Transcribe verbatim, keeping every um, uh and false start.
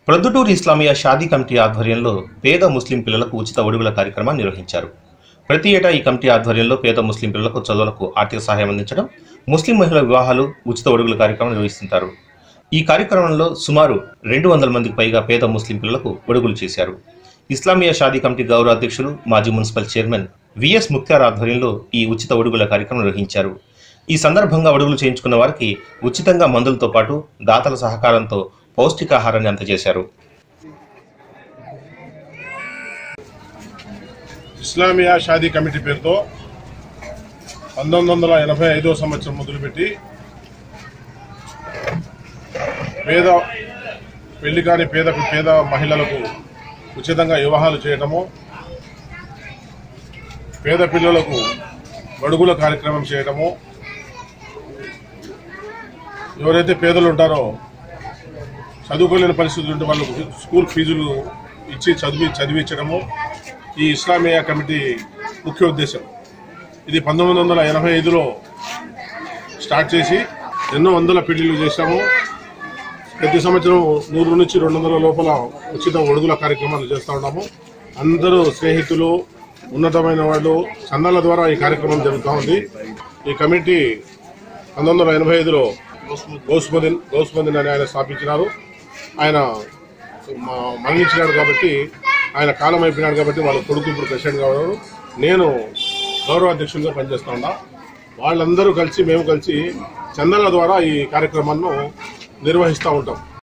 Proddatur Islamia Shaadi committee ఆధ్వర్యంలో పేద ముస్లిం పిల్లలకు ఉచిత ఒడుగుల కార్యక్రమాన్ని నిర్వహించారు. ప్రతి ఏటా ఈ కమిటీ ఆధ్వర్యంలో పేద ముస్లిం పిల్లలకు చదువులకు ఆర్థిక సహాయం అందించడం, ముస్లిం మహిళల వివాహాలు, ఉచిత ఒడుగుల కార్యక్రమం నిర్వహిస్తుంటారు. ఈ కార్యక్రమంలో సుమారు రెండు వందల మందికి పైగా పేద ముస్లిం పిల్లలకు ఒడుగులు చేశారు. ఇస్లామియా షాదీ కమిటీ గౌరవ అధ్యక్షులు, మాజీ మున్సిపల్ చైర్మన్ విఎస్ ముఖ్తార్ ఆధ్వర్యంలో ఈ ఉచిత ఒడుగుల కార్యక్రమం నిర్వహించారు. ఈ సందర్భంగా ఒడుగులు చేయించుకున్న వారికి ఉచితంగా మందులతో పాటు దాతల సహకారంతో పౌష్టికాహారాన్ని అందజేశారు. ఇస్లామియా షాదీ కమిటీ పేరుతో పంతొమ్మిది వందల ఎనభై ఐదో సంవత్సరం మొదలుపెట్టి పేద పెళ్లి కాని పేద పేద మహిళలకు ఉచితంగా వివాహాలు చేయటము, పేద పిల్లలకు బడుగుల కార్యక్రమం చేయటము, ఎవరైతే పేదలు ఉంటారో చదువుకోలేని పరిస్థితులు ఉంటే వాళ్ళకు స్కూల్ ఫీజులు ఇచ్చి చదివి చదివించడము ఈ ఇస్లామియా కమిటీ ముఖ్య ఉద్దేశం. ఇది పంతొమ్మిది వందల ఎనభై ఐదులో స్టార్ట్ చేసి ఎన్నో వందల పెళ్లిళ్ళు చేశాము. ప్రతి సంవత్సరం నూరు నుంచి రెండు వందల లోపల ఉచిత ఒడుగుల కార్యక్రమాలు చేస్తూ ఉన్నాము. అందరూ స్నేహితులు, ఉన్నతమైన వాళ్ళు చందాల ద్వారా ఈ కార్యక్రమం జరుగుతూ ఉంది. ఈ కమిటీ పంతొమ్మిది వందల ఎనభై ఐదులో గౌస్మదీన్ గౌస్మదీన్ అని ఆయన స్థాపించినారు. ఆయన మరణించినాడు కాబట్టి, ఆయన కాలం అయిపోయినాడు కాబట్టి వాళ్ళ కొడుకు ఇప్పుడు ప్రెసిడెంట్ కావడం, నేను గౌరవ అధ్యక్షులుగా పనిచేస్తా ఉన్నా. వాళ్ళందరూ కలిసి మేము కలిసి చందాల ద్వారా ఈ కార్యక్రమాన్ని నిర్వహిస్తూ ఉంటాం.